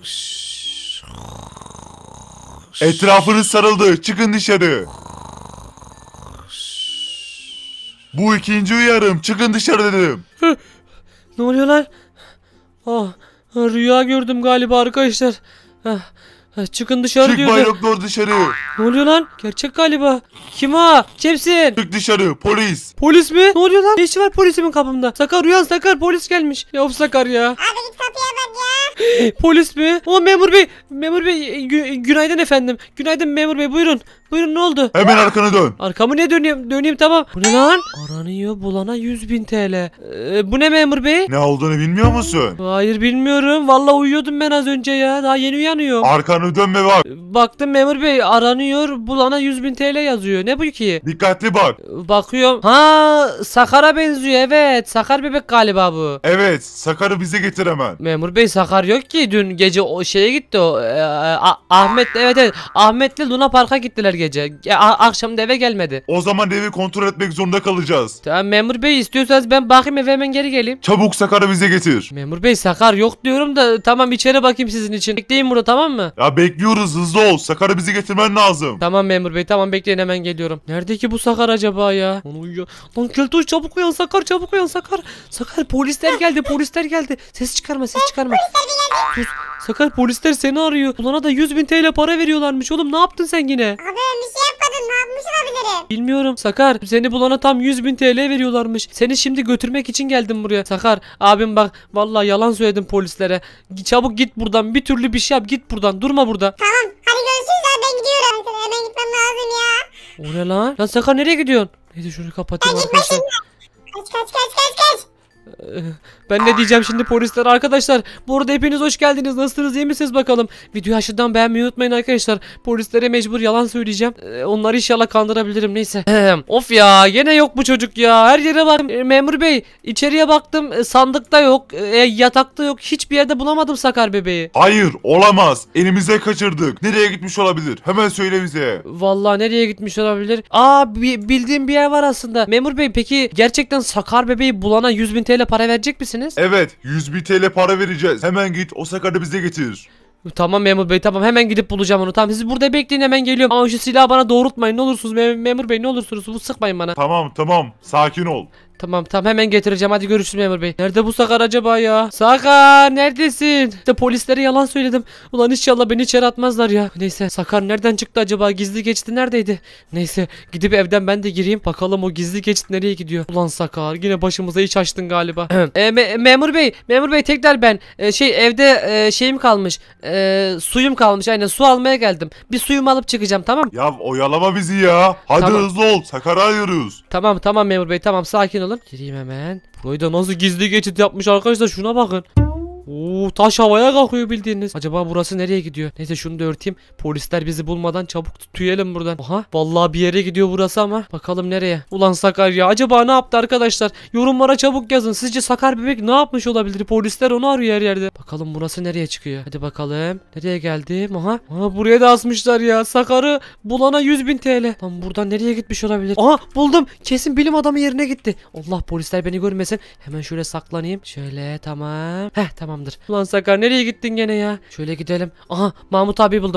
Etrafınız sarıldı. Çıkın dışarı. Bu ikinci uyarım. Çıkın dışarı dedim. Ne oluyor lan? Rüya gördüm galiba arkadaşlar. Çıkın dışarı Çık diyordu. Bayraktar dışarı. Ne oluyor lan? Gerçek galiba. Kim o? Kimsin? Çık dışarı. Polis. Polis mi? Ne oluyor lan? Ne işi var polisimin kapımda? Sakar uyan Sakar, polis gelmiş. Ya of Sakar ya. Abi git kapıya bak ya. Polis mi? O memur bey. Memur bey günaydın efendim. Günaydın memur bey, buyurun. Buyurun, ne oldu? Hemen arkanı dön. Arkamı ne döneyim? Döneyim tamam. Bu ne lan? Aranıyor bulana 100.000 TL. Bu ne memur bey? Ne olduğunu bilmiyor musun? Hayır bilmiyorum. Vallahi uyuyordum ben az önce ya. Daha yeni uyanıyorum. Arkanı dön ve bak. Baktım memur bey, aranıyor bulana 100.000 TL yazıyor. Ne bu ki? Dikkatli bak. Bakıyorum. Ha, Sakar'a benziyor, evet. Sakar bebek galiba bu. Evet. Sakar'ı bize getir hemen. Memur bey Sakar yok ki. Dün gece o şeye gitti o. Ahmet, evet. Ahmet'le Luna Park'a gittiler gece. Akşam da eve gelmedi. O zaman evi kontrol etmek zorunda kalacağız. Tamam memur bey, istiyorsanız ben bakayım eve, hemen geri geleyim. Çabuk Sakar'ı bize getir. Memur bey Sakar yok diyorum da, tamam içeri bakayım sizin için. Bekleyin burada, tamam mı? Ya bekliyoruz, hızlı ol. Sakar'ı bize getirmen lazım. Tamam memur bey, tamam bekleyin, hemen geliyorum. Nerede ki bu Sakar acaba ya? Onu uyuyor. Lan Keltoş çabuk uyan Sakar, çabuk uyan Sakar. Sakar polisler geldi, polisler geldi. Ses çıkarma, ses çıkarma. Sus. Sakar polisler seni arıyor. Bulana da 100.000 TL para veriyorlarmış oğlum, ne yaptın sen yine? Abi ben bir şey yapmadım. Ne yapmış olabilirim? Bilmiyorum Sakar, seni bulana tam 100.000 TL veriyorlarmış. Seni şimdi götürmek için geldim buraya. Sakar abim bak, vallahi yalan söyledim polislere. Çabuk git buradan, bir türlü bir şey yap, git buradan, durma burada. Tamam. Hadi görüşürüz abi, ben gidiyorum. Hemen gitmem lazım ya. O ne lan? Lan Sakar nereye gidiyorsun? Neyse şunu kapatayım Ben arkadaşlar. Kaç. Ben ne diyeceğim şimdi polislere arkadaşlar. Bu arada hepiniz hoş geldiniz. Nasılsınız, iyi misiniz bakalım. Videoyu aşağıdan beğenmeyi unutmayın arkadaşlar. Polislere mecbur yalan söyleyeceğim. Onları inşallah kandırabilirim, neyse. Of ya, gene yok bu çocuk ya. Her yere baktım. Memur bey içeriye baktım. Sandıkta yok. Yatakta yok. Hiçbir yerde bulamadım Sakar bebeği. Hayır, olamaz. Elimize kaçırdık. Nereye gitmiş olabilir? Hemen söyle bize. Vallahi nereye gitmiş olabilir? Bildiğim bir yer var aslında. Memur bey peki gerçekten Sakar bebeği bulana 100.000 TL para verecek misiniz? Evet, 100.000 TL para vereceğiz. Hemen git, o Sakar'ı bize getir. Tamam memur bey, tamam hemen gidip bulacağım onu. Tamam siz burada bekleyin, hemen geliyorum. Ama şu silahı bana doğrultmayın ne olursunuz memur bey, ne olursunuz bu, sıkmayın bana. Tamam, sakin ol. Tamam hemen getireceğim, hadi görüşürüz memur bey. Nerede bu Sakar acaba ya? Sakar neredesin? İşte polislere yalan söyledim. Ulan inşallah beni içeri atmazlar ya. Neyse Sakar nereden çıktı acaba? Gizli geçti neredeydi? Neyse gidip evden ben de gireyim. Bakalım o gizli geçit nereye gidiyor? Ulan Sakar yine başımıza iş açtın galiba. Memur bey tekrar ben. Evde şeyim kalmış. Suyum kalmış, aynen su almaya geldim. Bir suyumu alıp çıkacağım, tamam. Ya oyalama bizi ya. Hadi Tamam. hızlı ol, Sakar'ı arıyoruz. Tamam memur bey, tamam sakin olun. Gireyim hemen. Burayı da nasıl gizli geçit yapmış arkadaşlar, şuna bakın. Oo, taş havaya kalkıyor bildiğiniz. Acaba burası nereye gidiyor? Neyse şunu da örteyim. Polisler bizi bulmadan çabuk tüyelim buradan. Aha vallahi bir yere gidiyor burası ama bakalım nereye? Ulan Sakar ya, acaba ne yaptı arkadaşlar? Yorumlara çabuk yazın. Sizce Sakar bebek ne yapmış olabilir? Polisler onu arıyor her yerde. Bakalım burası nereye çıkıyor? Hadi bakalım. Nereye geldim? Aha buraya da asmışlar ya. Sakar'ı bulana 100.000 TL. Lan buradan nereye gitmiş olabilir? Aha buldum. Kesin bilim adamı yerine gitti. Allah, polisler beni görmesin. Hemen şöyle saklanayım. Şöyle tamam. Tamamdır. Ulan Sakar nereye gittin gene ya? Şöyle gidelim. Aha Mahmut abi buldum.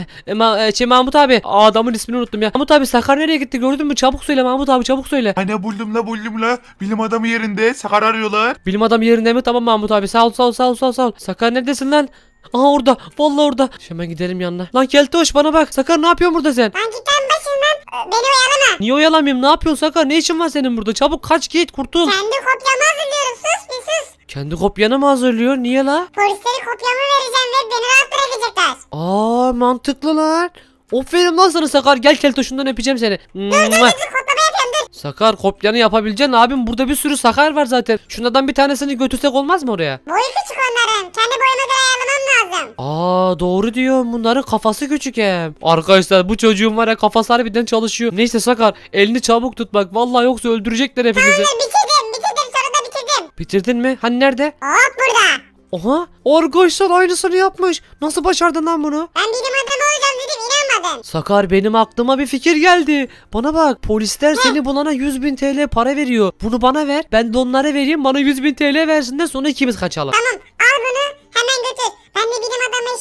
Mahmut abi. Adamın ismini unuttum ya. Mahmut abi Sakar nereye gitti gördün mü? Çabuk söyle Mahmut abi, çabuk söyle. Hani buldum la. Bilim adamı yerinde, Sakar'ı arıyorlar. Bilim adam yerinde mi? Tamam Mahmut abi. Sağ ol. Sakar neredesin lan? Aha orada. Vallahi orada. Hemen gidelim yanına. Lan Keltoş bana bak. Sakar ne yapıyorsun burada sen? Lan git lan başımdan. Beni oyalama. Niye oyalanmayayım? Ne yapıyorsun Sakar? Ne işin var senin burada? Çabuk kaç git, kurtul. Kendi kopyamı hazırlıyorum. Sus bir sus. Kendi kopyanı mı hazırlıyor? Niye la? Polisleri kopyamı vereceğim ve beni rahat bırakacaklar. Mantıklı lan. Aferin lan sana Sakar. Gel Keltoş'undan öpeceğim seni. Dur kopyama yapıyorum dur. Sakar kopyanı yapabileceksin abim, burada bir sürü Sakar var zaten. Şunlardan bir tanesini götürsek olmaz mı oraya? Boyu küçük onların. Kendi boyuma göre ayarlamam lazım. Doğru diyor, bunların kafası küçük hem. Arkadaşlar bu çocuğun var ya, kafası harbiden çalışıyor. Neyse Sakar elini çabuk tut bak, vallahi yoksa öldürecekler hepimizi. Tamamdır bitirdim sonunda bitirdim. Bitirdin mi? Hani nerede? Hop burada. Oha arkadaşlar aynısını yapmış. Nasıl başardın lan bunu? Ben bilim adamı olacağım dedim inanmadın. Sakar benim aklıma bir fikir geldi. Bana bak, polisler seni bulana 100.000 TL para veriyor. Bunu bana ver, ben de onlara vereyim, bana 100.000 TL versinler, sonra ikimiz kaçalım. Tamam al bunu hemen götür. Ben de bilim adamı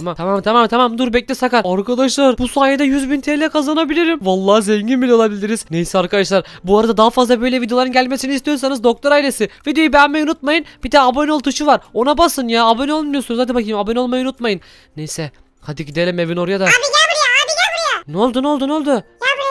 Tamam dur bekle Sakar. Arkadaşlar bu sayede 100.000 TL kazanabilirim. Vallahi zengin bile olabiliriz. Neyse arkadaşlar, bu arada daha fazla böyle videoların gelmesini istiyorsanız Doktor Ailesi videoyu beğenmeyi unutmayın. Bir de abone ol tuşu var, ona basın ya. Abone olmuyorsunuz, hadi bakayım abone olmayı unutmayın. Neyse hadi gidelim evin oraya da. Abi gel buraya. Ne oldu? Gel buraya gel.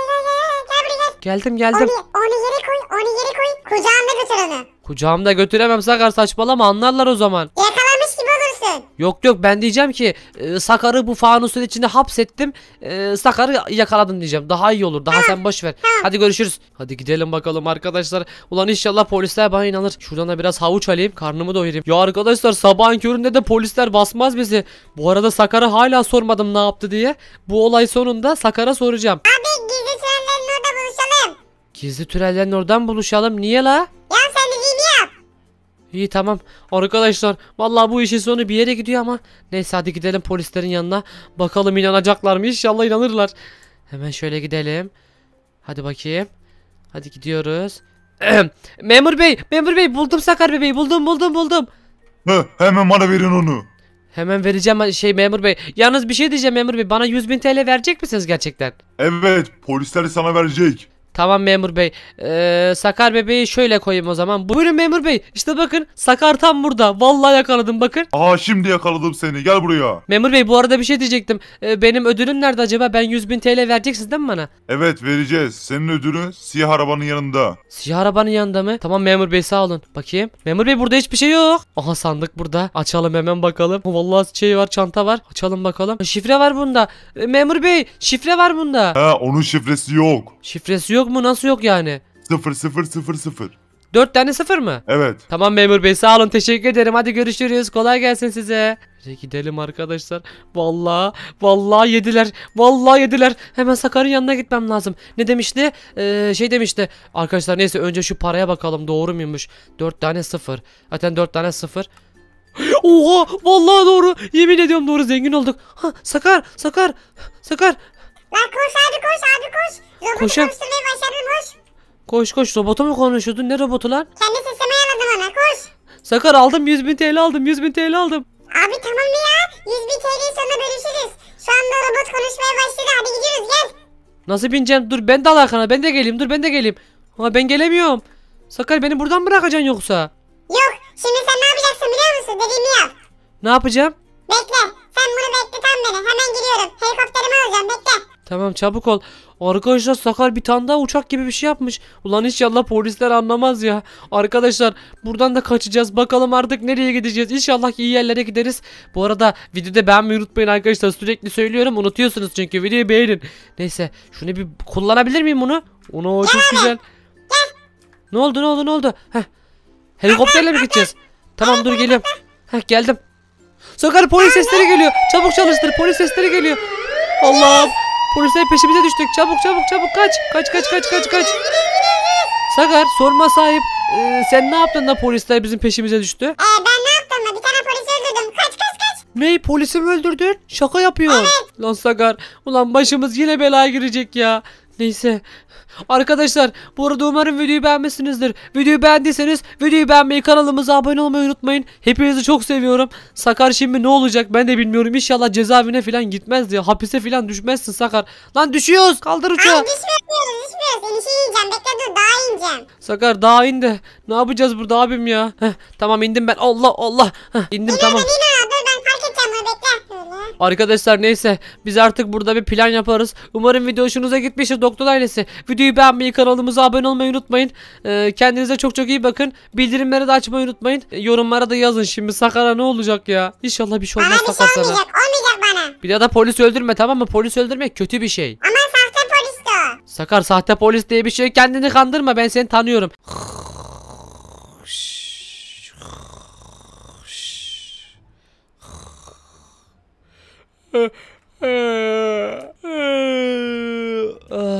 Geldim. Onu yere koy. Kucağında götür onu. Kucağımda götüremem Sakar, saçmalama, anlarlar o zaman. Yakalamış gibi olursun. Yok ben diyeceğim ki Sakar'ı bu fanusun içinde hapsettim. Sakar'ı yakaladım diyeceğim. Daha iyi olur. Daha sen boş ver. Hadi görüşürüz. Hadi gidelim bakalım arkadaşlar. Ulan inşallah polisler bana inanır. Şuradan da biraz havuç alayım. Karnımı doyurayım. Ya arkadaşlar sabahın köründe de polisler basmaz bizi. Bu arada Sakar'a hala sormadım ne yaptı diye. Bu olay sonunda Sakar'a soracağım. Abi gizli trenlerin orada buluşalım. Gizli türellerin oradan buluşalım. Niye la? Ya sen dediğimi yap. İyi tamam arkadaşlar, vallahi bu işin sonu bir yere gidiyor ama neyse hadi gidelim polislerin yanına, bakalım inanacaklar mı? İnşallah inanırlar. Hemen şöyle gidelim, hadi bakayım, hadi gidiyoruz. Memur bey buldum Sakar bebeği, buldum. Hemen bana verin onu. Hemen vereceğim memur bey. Yalnız bir şey diyeceğim memur bey, bana 100.000 TL verecek misiniz gerçekten? Evet, polisler sana verecek. Tamam memur bey. Sakar bebeği şöyle koyayım o zaman. Buyurun memur bey. İşte bakın Sakar tam burada. Vallahi yakaladım bakın. Aha, şimdi yakaladım seni, gel buraya. Memur bey bu arada bir şey diyecektim. Benim ödülüm nerede acaba? Ben 100.000 TL vereceksiniz değil mi bana? Evet, vereceğiz. Senin ödülün siyah arabanın yanında. Siyah arabanın yanında mı? Tamam memur bey sağ olun. Bakayım. Memur bey burada hiçbir şey yok. Aha sandık burada. Açalım hemen bakalım. Vallahi şey var, çanta var. Açalım bakalım. Şifre var bunda. Memur bey şifre var bunda. Onun şifresi yok. Şifresi yok mu? Nasıl yok yani? 0000. 4 tane 0 mı? Evet. Tamam memur bey sağ olun, teşekkür ederim, hadi görüşürüz, kolay gelsin size. Hadi gidelim arkadaşlar. Vallahi yediler. Hemen Sakar'ın yanına gitmem lazım. Ne demişti? Şey demişti. Arkadaşlar neyse önce şu paraya bakalım, doğru muymuş? 4 tane 0. Zaten 4 tane 0. Oha vallahi doğru. Yemin ediyorum doğru, zengin olduk. Ha, Sakar. Lan koş abi koş. Robotu Koşayım. konuşturmayı başardım koş. Koş, robota mı konuşuyordun? Ne robotu lan? Kendi sesimi ayarladım ona koş. Sakar aldım 100.000 TL aldım. Abi tamam mı ya? 100.000 TL'yi sonra bölüşürüz. Şu anda robot konuşmaya başladı. Hadi gidiyoruz gel. Nasıl bineceğim? Dur ben de al arkana, ben de geleyim. Ama ben gelemiyorum. Sakar beni buradan bırakacaksın yoksa? Yok şimdi sen ne yapacaksın biliyor musun? Dediğimi yap. Ne yapacağım? Bekle. Sen bunu bekle tam beni. Hemen geliyorum. Helikopterimi alacağım bekle. Tamam çabuk ol. Arkadaşlar Sakar bir tane daha uçak gibi bir şey yapmış. Ulan inşallah polisler anlamaz ya. Arkadaşlar buradan da kaçacağız. Bakalım artık nereye gideceğiz. İnşallah iyi yerlere gideriz. Bu arada videoda beğenmeyi unutmayın arkadaşlar. Sürekli söylüyorum, unutuyorsunuz çünkü. Videoyu beğenin. Neyse şunu bir kullanabilir miyim bunu? Onu çok güzel. Ne oldu? Heh. Helikopterle mi gideceğiz? Tamam dur geliyorum. Heh geldim. Sakar polis sesleri geliyor. Çabuk çalıştır, polis sesleri geliyor. Allah'ım. Polisler peşimize düştük. Çabuk kaç. Sakar sorma sahip. Sen ne yaptın da polisler bizim peşimize düştü? Ben ne yaptım da bir tane polisi öldürdüm. Kaç. Ne, polisi mi öldürdün? Şaka yapıyorsun. Evet. Lan Sakar. Ulan başımız yine belaya girecek ya. Neyse. Arkadaşlar bu arada umarım videoyu beğenmişsinizdir. Videoyu beğendiyseniz videoyu beğenmeyi, kanalımıza abone olmayı unutmayın. Hepinizi çok seviyorum. Sakar şimdi ne olacak ben de bilmiyorum. İnşallah cezaevine falan gitmez ya. Hapise falan düşmezsin Sakar. Lan düşüyoruz. Kaldır uçağı. Düşmüyoruz. Seni şey yiyeceğim. Bekle dur daha ineceğim. Sakar daha in de. Ne yapacağız burada abim ya? Heh, tamam indim ben. Allah. Heh, indim tamam. Dur ben fark edeceğim bunu bekle. Böyle. Arkadaşlar neyse biz artık burada bir plan yaparız. Umarım video hoşunuza gitmiştir Doktor Ailesi. Videoyu beğenmeyi, kanalımıza abone olmayı unutmayın. Kendinize çok iyi bakın. Bildirimleri de açmayı unutmayın. Yorumlara da yazın şimdi Sakar'a ne olacak ya. İnşallah bir şey olmaz Bana bir Sakar şey sana. olmayacak bana. Bir daha da polis öldürme, tamam mı? Polis öldürmek kötü bir şey. Ama sahte polis de o. Sakar sahte polis diye bir şey, kendini kandırma, ben seni tanıyorum.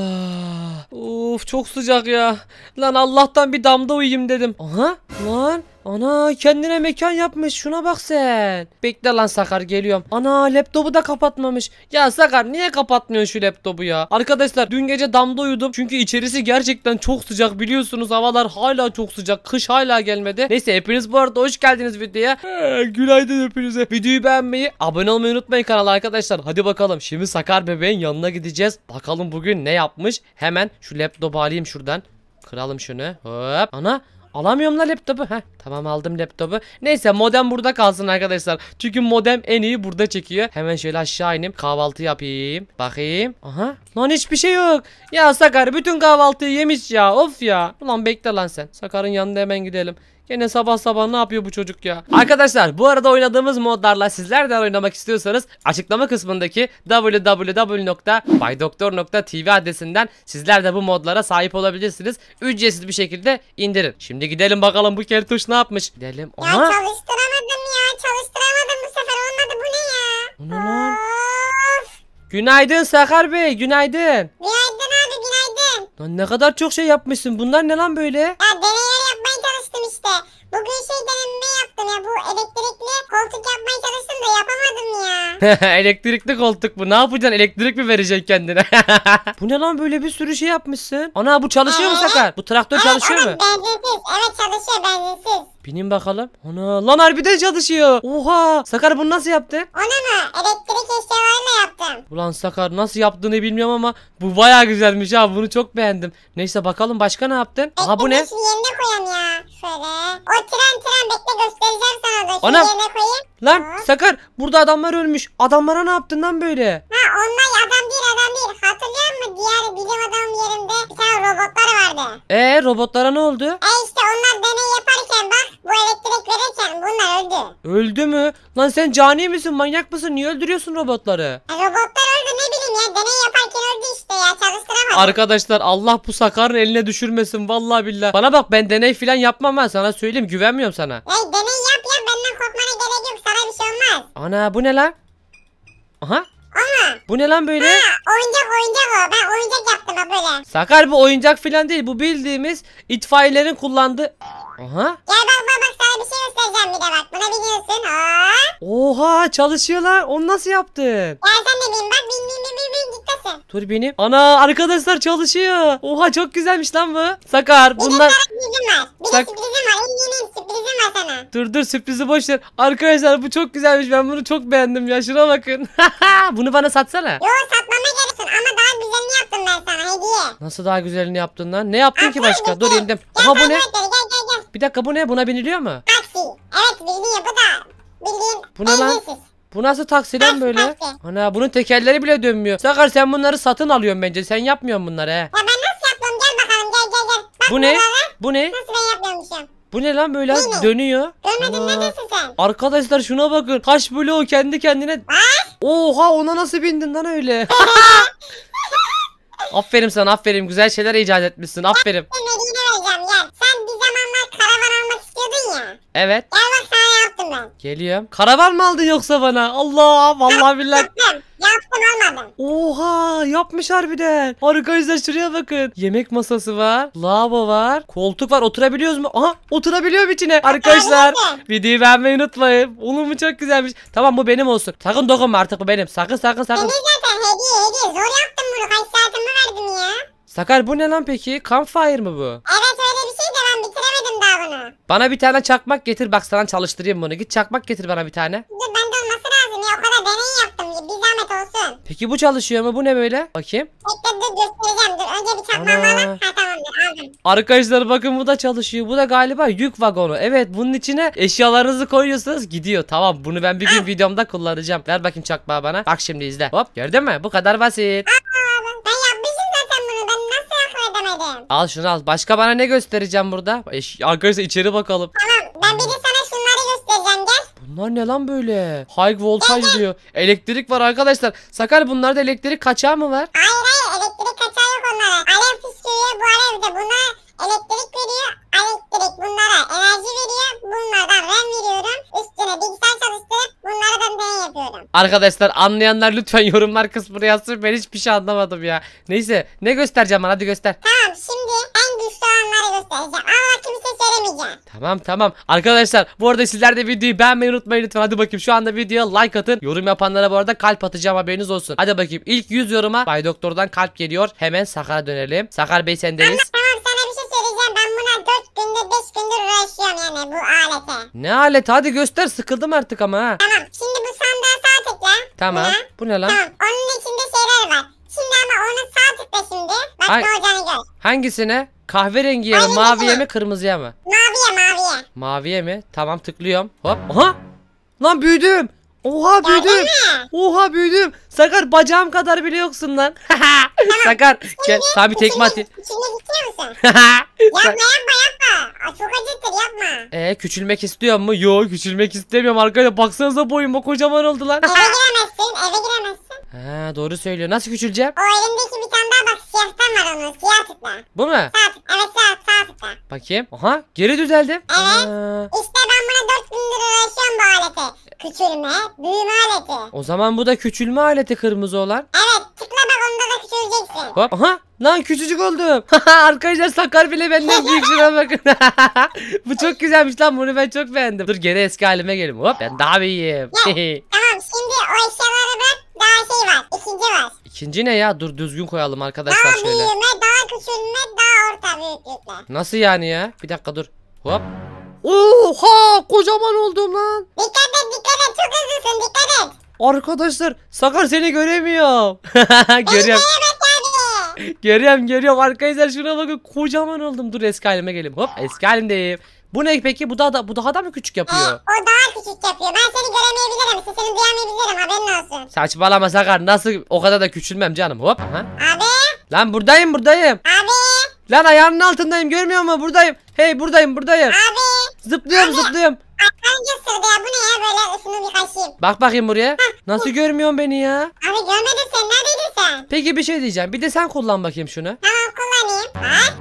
Of çok sıcak ya. Lan Allah'tan bir damda uyuyayım dedim. Aha lan Ana kendine mekan yapmış, şuna bak sen. Bekle lan Sakar, geliyorum. Ana laptopu da kapatmamış. Ya Sakar niye kapatmıyorsun şu laptopu ya? Arkadaşlar dün gece damda uyudum. Çünkü içerisi gerçekten çok sıcak, biliyorsunuz havalar hala çok sıcak. Kış hala gelmedi. Neyse hepiniz bu arada hoş geldiniz videoya. Günaydın hepinize. Videoyu beğenmeyi, abone olmayı unutmayın kanala arkadaşlar. Hadi bakalım şimdi Sakar bebeğin yanına gideceğiz. Bakalım bugün ne yapmış. Hemen şu laptopu alayım şuradan. Kıralım şunu. Hop. Ana alamıyorum la laptopu. Heh, tamam aldım laptopu. Neyse modem burada kalsın arkadaşlar. Çünkü modem en iyi burada çekiyor. Hemen şöyle aşağı ineyim. Kahvaltı yapayım. Bakayım. Aha. Lan hiçbir şey yok. Ya Sakar bütün kahvaltıyı yemiş ya. Of ya. Ulan bekle lan sen. Sakar'ın yanına hemen gidelim. Gene sabah sabah ne yapıyor bu çocuk ya? Arkadaşlar bu arada oynadığımız modlarla sizler de oynamak istiyorsanız açıklama kısmındaki www.baydoktor.tv adresinden sizler de bu modlara sahip olabilirsiniz. Ücretsiz bir şekilde indirin. Şimdi gidelim bakalım bu keltoş ne yapmış. Gidelim. Ya Aha. çalıştıramadım ya. Çalıştıramadım bu sefer olmadı. Bu ne ya? O ne lan? Of. Günaydın Sakar Bey, günaydın. Günaydın abi günaydın. Lan ne kadar çok şey yapmışsın. Bunlar ne lan böyle? Ya deneyler yapmaya çalıştım işte. Bugün deneme yaptım ya. Bu elektrikli koltuk yapmaya çalıştım da yapamadım ya. Elektrikli koltuk bu. Ne yapacaksın? Elektrik mi vereceksin kendine? Bu ne lan, böyle bir sürü şey yapmışsın. Ana bu çalışıyor mu Sakar? Bu traktör çalışıyor mu? Evet benzinsiz. Evet çalışıyor benzinsiz. Binin bakalım. Ana lan harbiden çalışıyor. Oha. Sakar bunu nasıl yaptın? Onu mu? Elektrik eşyalarıyla yaptım. Ulan Sakar nasıl yaptığını bilmiyorum ama bu bayağı güzelmiş ha. Bunu çok beğendim. Neyse bakalım başka ne yaptın? Aha bu ne? Şunu yerine koyayım ya. Şöyle. O tren bekle göstereceğim sana da. Şunu Ana. yerine koyayım. Lan Sakar burada adamlar ölmüş. Adamlara ne yaptın lan böyle? Ha onlar adam değil. Hatırlıyor musun? Diğer bilim adamı yerinde bir tane robotlar vardı. Robotlara ne oldu? İşte onlar deney yaparken bak bu elektrik verirken bunlar öldü. Öldü mü? Lan sen cani misin? Manyak mısın? Niye öldürüyorsun robotları? Robotlar öldü ne bileyim ya. Deney yaparken öldü işte ya. Çalıştıramadım. Arkadaşlar Allah bu Sakar'ın eline düşürmesin vallahi billahi. Bana bak ben deney falan yapmam, ben sana söyleyeyim, güvenmiyorum sana. Deney yap benden korkmana gerek yok. Sana bir şey olmaz. Ana bu ne lan? Aha. Ama. Bu ne lan böyle? Oyuncak o. Ben oyuncak yaptım ha böyle. Sakar bu oyuncak falan değil. Bu bildiğimiz itfaiyelerin kullandığı. Aha. Gel bak sana bir şey göstereceğim bir de bak. Buna biniyorsun. Ha. Oha çalışıyorlar. Onu nasıl yaptın? Gel sen de bin bak. Bin gitmesin. Dur benim. Ana arkadaşlar çalışıyor. Oha çok güzelmiş lan bu. Sakar bunlar. Sürprizim var. Bir de Sak- sürprizim var. İyi sürprizim var sana. Dur sürprizi boş ver. Arkadaşlar bu çok güzelmiş. Ben bunu çok beğendim ya. Şuna bakın. Bunu bana satsana. Yo satmama gereksin ama daha güzelini yaptım ben sana hediye. Nasıl daha güzelini yaptın lan? Ne yaptın ki başka? Bekle. Dur indim. Gel Aha bu sen ne? gel. Bir dakika bu ne? Buna biniliyor mu? Taksi. Evet bildiğin bu da. Bildiğin Bu ne lan? benzinsiz. Bu nasıl taksi lan böyle? taksi. Ana bunun tekerleri bile dönmüyor. Sakar sen bunları satın alıyorsun bence. Sen yapmıyorsun bunları he. Ya ben nasıl yaptım gel bakalım gel. Bak Bu ne? buraları Bu ne? nasıl ben yapıyormuşum. Bu ne lan böyle Ne? dönüyor? Görmedin Ana. neredesin sen? Arkadaşlar şuna bakın. Kaç bloğu kendi kendine. Oha ona nasıl bindin lan öyle? Aferin sana, aferin. Güzel şeyler icat etmişsin. Aferin. Ben hediyeni vereceğim gel. Sen bir zamanlar karavan almak istiyordun ya. Evet. Gel bak sana yaptım ben. Geliyorum. Karavan mı aldın yoksa bana? Allah vallahi billahi. Yaptım olmadım. Oha yapmış harbiden. Arkadaşlar şuraya bakın. Yemek masası var. Lavabo var. Koltuk var. Oturabiliyoruz mu? Aha oturabiliyorum içine. Arkadaşlar videoyu beğenmeyi unutmayın. Oğlum bu çok güzelmiş. Tamam bu benim olsun. Sakın dokunma artık bu benim. Sakın. Senin zaten hediye. Zor yaptım bunu. Kaç saatimi verdim ya. Sakar bu ne lan peki? Campfire mı bu? Evet öyle bir şey de ben bitiremedim daha bunu. Bana bir tane çakmak getir. Bak sana çalıştırayım bunu. Git çakmak getir bana bir tane. Dur bende olması lazım ya. O kadar deney yaptım. Bir zahmet olsun. Peki bu çalışıyor mu? Bu ne böyle? Bakayım. Bekle dur göstereceğim. Dur önce bir çakmağımı Ana. alayım. Ha tamamdır aldım. Arkadaşlar bakın bu da çalışıyor. Bu da galiba yük vagonu. Evet bunun içine eşyalarınızı koyuyorsunuz gidiyor. Tamam bunu ben bir gün videomda kullanacağım. Ver bakayım çakmağı bana. Bak şimdi izle. Hop gördün mü? Bu kadar basit. Ben yapmışım zaten bunu. Ben nasıl akıl edemedim? Al şunu al. Başka bana ne göstereceğim burada? Arkadaşlar içeri bakalım. Tamam ben bir de sana şunları göstereceğim gel. Bunlar ne lan böyle? High voltage diyor. Elektrik var arkadaşlar. Sakar bunlarda elektrik kaçağı mı var? Hayır elektrik kaçağı yok onlara. Alev püskürüyor bu alev de bunlara elektrik veriyor. Elektrik bunlara enerji veriyor. Bunlardan RAM veriyorum. Üstüne bilgisayar çalıştırıp bunlardan deney yapıyorum. Arkadaşlar anlayanlar lütfen yorumlar kısmına yazsın. Ben hiçbir şey anlamadım ya. Neyse ne göstereceğim bana hadi göster. Tamam şimdi en güçlü olanları göstereceğim. Ama kimse söylemeyecek. yapmayacaksın. Tamam. Arkadaşlar bu arada sizler de videoyu beğenmeyi unutmayın lütfen. Hadi bakayım şu anda videoya like atın. Yorum yapanlara bu arada kalp atacağım, haberiniz olsun. Hadi bakayım ilk 100 yoruma Bay Doktor'dan kalp geliyor. Hemen Sakar'a dönelim. Sakar Bey sendeyiz. Tamam sana bir şey söyleyeceğim. Ben buna 4 gündür 5 gündür uğraşıyorum yani bu alete. Ne alet, hadi göster, sıkıldım artık ama ha. Tamam şimdi bu sandığa sağ tıkla. Tamam. Buna. Bu ne lan? Tamam onun içinde şeyler var. Şimdi ama onu sağ tıkla şimdi. Bak Ay- ne olacağını gör. Hangisine? Kahverengiye mi, Aynen maviye öyle. mi, kırmızıya mı? Maviye. Maviye mi? Tamam, tıklıyorum. Hop. Aha! Lan büyüdüm. Oha büyüdüm. Gördün mü? Oha büyüdüm. Sakar bacağım kadar bile yoksun lan. Sakar gel sana bir tekme atayım. Küçülmek istiyor musun? Yapma. Aa, çok acıtır yapma. Küçülmek istiyor mu? Yok, küçülmek istemiyorum arkadaşlar. Baksanıza boyuma kocaman oldu lan. Eve giremezsin. Ha, doğru söylüyor. Nasıl küçüleceğim? O elindeki bir tane daha bak siyahtan var onun. Siyah tıkla. Bu mu? Sağ tık. Evet sağ tıkla. Bakayım. Aha, geri düzeldim. Evet. Aa, İşte ben buna 4 gündür uğraşıyorum bu alete. Küçülme, büyüme aleti. o zaman bu da küçülme aleti, kırmızı olan. Evet tıkla bak onda da küçüleceksin. Hop. Aha, lan küçücük oldum. Arkadaşlar Sakar bile benden büyük, şuna bakın. Bu çok güzelmiş lan, bunu ben çok beğendim. Dur geri eski halime gelin. Hop, ben daha büyüğüm. Tamam şimdi o eşyaları bırak. Daha şey var. İkinci var. İkinci ne ya? Dur düzgün koyalım arkadaşlar Daha şöyle. büyüme, daha küçülme, daha orta büyüklükle. Nasıl yani ya? Bir dakika dur. Hop. Oha, kocaman oldum lan. Dikkat et çok hızlısın dikkat et. Arkadaşlar Sakar seni göremiyorum. Görüyorum. Evet abi. Görüyorum arkadaşlar, şuna bakın, kocaman oldum. Dur eski halime geleyim. Hop, eski halimdeyim. Bu ne peki? Bu daha da mı küçük yapıyor? O daha küçük yapıyor. Ben seni göremeyebilirim. Sesini duyamayabilirim. Haberin olsun. Saçmalama Sakar, nasıl o kadar da küçülmem canım. Hop. Aha. Abi. Lan buradayım. Abi. Lan ayağının altındayım, görmüyor musun? Buradayım. Hey buradayım. Abi. Zıplıyorum. Hangi ısırdı ya? Bu ne ya? Böyle ısını bir kaşıyım. Bak bakayım buraya. Nasıl görmüyorsun beni ya? Abi görmedin sen. Neredeydin sen? Peki bir şey diyeceğim. Bir de sen kullan bakayım şunu. Tamam kullanayım. Ha?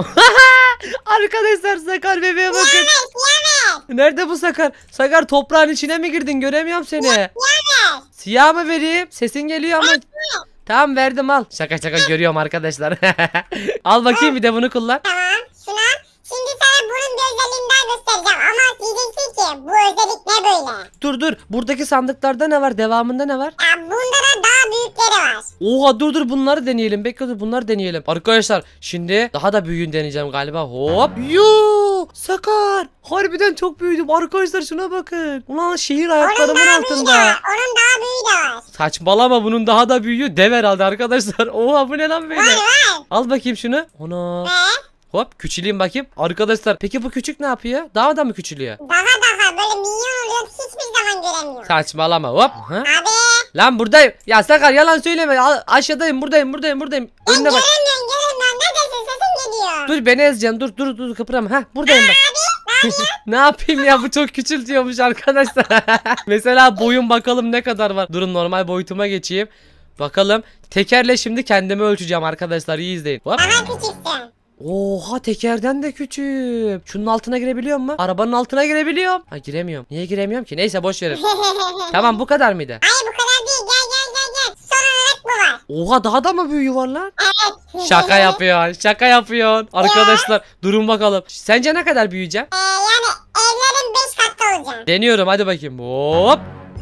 Arkadaşlar Sakar bebeğe bakın. Siyah ver. Nerede bu Sakar? Sakar toprağın içine mi girdin? Göremiyorum seni. Siyah ver. Siyah mı vereyim? Sesin geliyor ama. Tamam verdim, al. Şaka görüyorum arkadaşlar. Al bakayım, bir de bunu kullan. Tamam. Şuna. Şimdi sana bunun bir özelliğini daha göstereceğim. Ama diyeceksin ki bu özellik ne böyle? Dur. Buradaki sandıklarda ne var? Devamında ne var? Ya bunda da daha büyükleri var. Oha dur bunları deneyelim. Bekle dur, bunları deneyelim. Arkadaşlar şimdi daha da büyüğünü deneyeceğim galiba. Hop. Yo Sakar. Harbiden çok büyüdüm. Arkadaşlar şuna bakın. Ulan şehir ayaklarımın Onun daha altında. büyüğü de var. Onun daha büyüğü de var. Saçmalama, bunun daha da büyüğü dev herhalde arkadaşlar. Oha, bu ne lan böyle? Var. Al bakayım şunu. Ona. Ve Hop, küçüleyim bakayım. Arkadaşlar peki bu küçük ne yapıyor? Daha da mı küçülüyor? daha böyle minyon oluyor. Hiçbir zaman göremiyorum. Saçmalama, hop. Ha? Abi. Lan buradayım. Ya Sakar yalan söyleme. Aşağıdayım, buradayım. Önüne bak. Göremiyorum. Neredesin? Sesin geliyor. Dur beni ezeceksin. Dur kıpırama. Heh, buradayım bak. Ne yapayım ya, bu çok küçültüyormuş arkadaşlar. Mesela boyum bakalım ne kadar var. Durun normal boyutuma geçeyim. Bakalım. Tekerle şimdi kendimi ölçeceğim arkadaşlar. İyi izleyin. Hop. Daha küçüksün. Oha, tekerden de küçük. Şunun altına girebiliyor mu? Arabanın altına girebiliyorum. Ha, giremiyorum. Niye giremiyorum ki? Neyse boş verin. Tamam, bu kadar mıydı? Hayır bu kadar değil. Gel. Son olarak bu var. Oha, daha da mı büyüğü var lan? Evet. Şaka yapıyorsun. Arkadaşlar durun bakalım. Sence ne kadar büyüyeceğim? Yani evlerin 5 katı olacak. Deniyorum, hadi bakayım. Hop.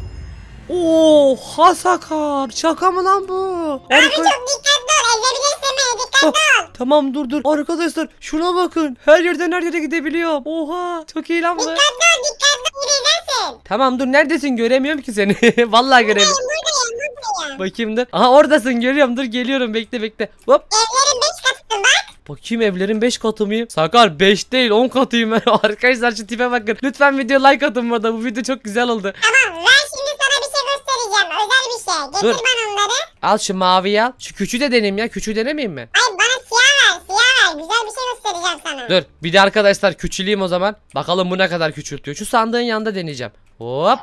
Oha Sakar. Şaka mı lan bu? Abi çok dikkatli ol. Ezebilirsin beni. Dikkatli ol. Tamam dur. Arkadaşlar şuna bakın. Her yerden her yere gidebiliyorum. Oha, çok iyi lan bu. Dikkatli ol. Gireceksin. Tamam dur, neredesin? Göremiyorum ki seni. Vallahi göremiyorum. Buradayım. Bakayım dur. Aha, oradasın, görüyorum. Dur geliyorum, bekle. Hop. Evlerin 5 katısın bak. Bakayım, evlerin 5 katı mıyım? Sakar 5 değil 10 katıyım ben. Arkadaşlar şu tipe bakın. Lütfen video like atın burada. Bu video çok güzel oldu. Tamam ben şimdi sana bir şey göstereceğim. Özel bir şey. Getir Dur. bana onları. Al şu maviyi al. Şu küçüğü de deneyeyim ya. Küçüğü denemeyeyim mi? Ay bana siyah ver. Güzel bir şey göstereceğim sana. Dur. Bir de arkadaşlar küçüleyim o zaman. Bakalım bu ne kadar küçültüyor. Şu sandığın yanında deneyeceğim. Hop.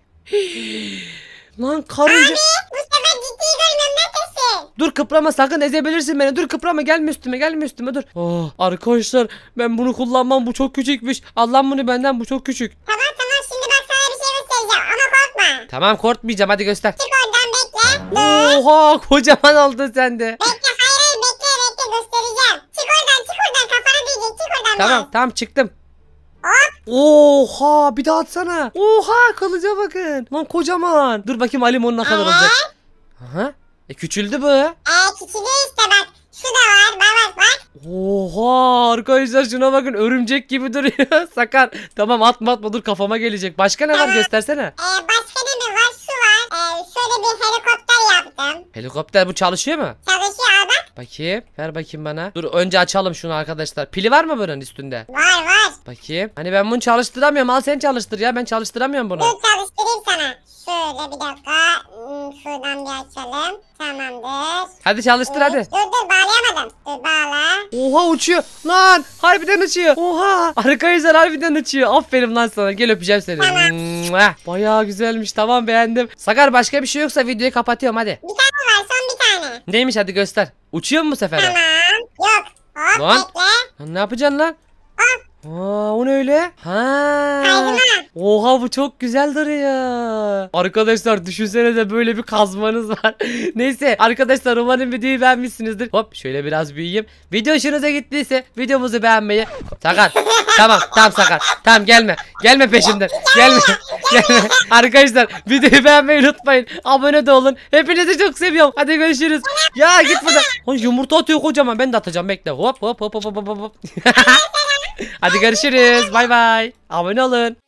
Lan karınca. Bu sefer ciddi görmüyorum. Neredesin? Dur kıprama, sakın ezebilirsin beni. Dur kıprama, gelme üstüme dur. Oh, arkadaşlar ben bunu kullanmam, bu çok küçükmüş. Allah'ım bunu benden, bu çok küçük. Tamam şimdi bak sana bir şey göstereceğim ama korkma. Tamam, korkmayacağım, hadi göster. Çık oradan bekle. Oha, kocaman oldun sen de. Bekle hayır bekle göstereceğim. Çık oradan kafana diyecek çık oradan. Tamam çıktım. Hop Oha bir daha atsana. Oha kılıca bakın. Lan kocaman. Dur bakayım Ali ne kadar olacak. Aha. Küçüldü bu. Küçülüyor işte bak. Şu da var. Bak. Oha arkadaşlar şuna bakın örümcek gibi duruyor. Sakar. Tamam atma dur kafama gelecek. Başka ne var göstersene. Başka ne mi var? Su var. Şöyle bir helikopter yaptım. Helikopter bu çalışıyor mu? Çalışıyor al bak. Bakayım. Ver bakayım bana. Dur önce açalım şunu arkadaşlar. Pili var mı bunun üstünde? Var. Bakayım. Hani ben bunu çalıştıramıyorum. Al sen çalıştır ya. Ben çalıştıramıyorum bunu. Dur çalıştırayım sana. Şöyle bir dakika. Şuradan bir açalım. Tamamdır. Hadi çalıştır hadi. Dur bağlayamadım. Dur bağla. Oha uçuyor. Lan harbiden uçuyor. Oha. Arkadaşlar harbiden uçuyor. Aferin lan sana. Gel öpeceğim seni. Mua. Bayağı güzelmiş. Tamam beğendim. Sakar başka bir şey yoksa videoyu kapatıyorum hadi. Bir tane var son bir tane. Neymiş hadi göster. Uçuyor mu bu sefer? Tamam. Yok. Hop Lan. bekle. Lan ne yapacaksın lan? Aa o ne öyle? Ha. Kaydıma. Oha bu çok güzel duruyor. Arkadaşlar düşünsenize böyle bir kazmanız var. Neyse arkadaşlar umarım videoyu beğenmişsinizdir. Hop şöyle biraz büyüyeyim. Video hoşunuza gittiyse videomuzu beğenmeyi. Sakar. Tamam Sakar. Tamam gelme peşimden. Gelme. Arkadaşlar videoyu beğenmeyi unutmayın. Abone de olun. Hepinizi çok seviyorum. Hadi görüşürüz. Ya git buradan. Ay, yumurta atıyor kocaman. Ben de atacağım bekle. Hop. Hadi görüşürüz. Bay bay. Abone olun.